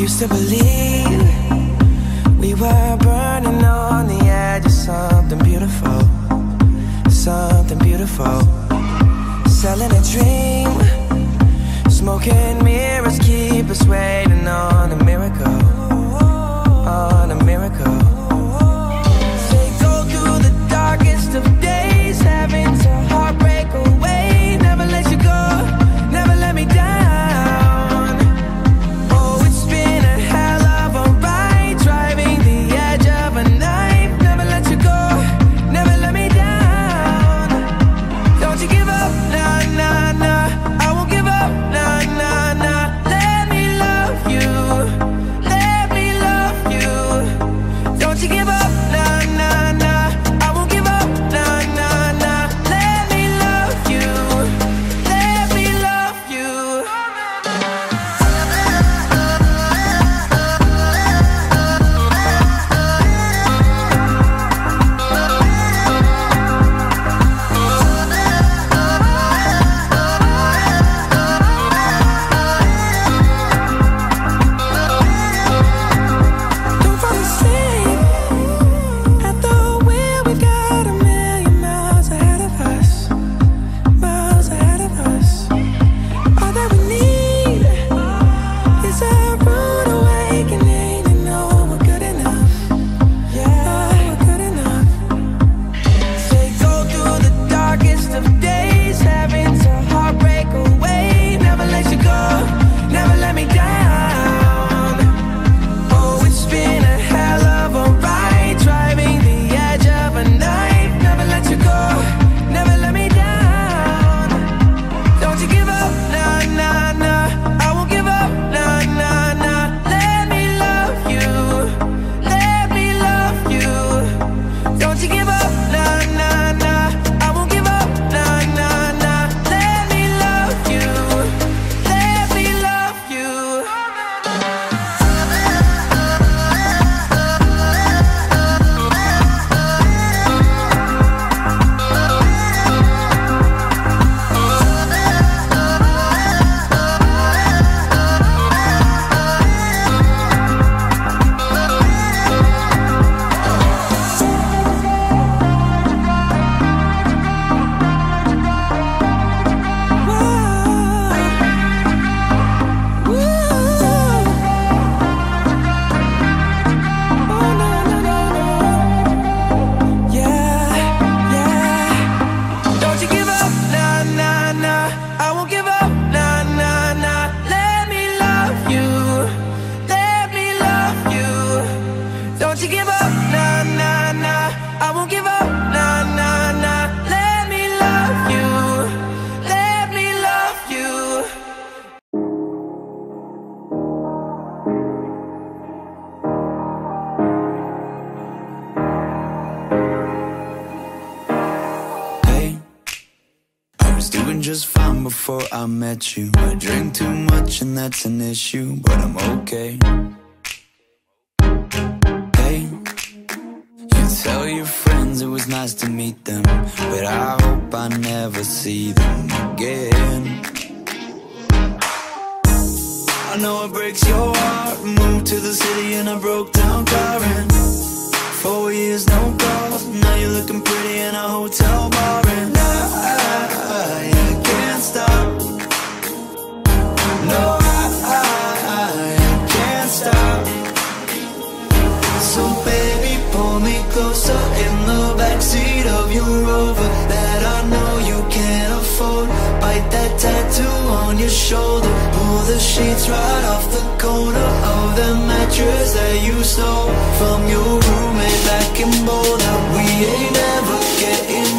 used to believe we were burning on the edge of something beautiful, something beautiful. Selling a dream, smoking mirrors keep us waiting on a miracle, on a miracle. They go through the darkest of days, having to heartbreak away. Never let you go, never let me down. Oh, it's been a hell of a ride, driving the edge of a knife. Never let you go, never let me down. Don't you give up, nah, nah, nah. I won't give up, nah, nah, nah. Let me love you, let me love you. Don't you give up, nah, nah, nah. I won't give up, nah, nah, nah. Let me love you, let me love you. Don't fall asleep at the wheel. We've got a million miles ahead of us, miles ahead of us. All that we need is a rude awakening to know we're good enough. Yeah, we're good enough. They go through the darkest of days, having to heartbreak away. Never let you go, never let me down. Oh, it's been a hell of a ride, driving the edge of a knife. Never let you go, never let me down. Don't you give up, nah, nah, nah. I won't give up, nah, nah, nah. Let me love you, let me love you. Don't you give up, nah, nah, nah. I won't give up, nah, nah, nah. Let me love you, let me love you. Don't you give up, nah, nah, nah. I won't give up, nah, nah, nah. Let me love you, let me love you. Don't you give up, nah, nah, nah. I won't give up, nah, nah, nah. Let me love you, let me love you. Hey, I was doing just fine before I met you. I drink too much and that's an issue, but I'm okay. Hey, you tell your friends it was nice to meet them, but I hope I never see them again. I know it breaks your heart. Moved to the city in a broke down car, and 4 years no calls. Now you're looking pretty in a hotel bar, and I can't stop. No, I can't stop. So baby, pull me closer in the backseat of your Rover that I know you can't afford. Bite that tattoo on your shoulder. Pull the sheets right off the corner of the mattress that you stole from your roommate back in Boulder. We ain't ever getting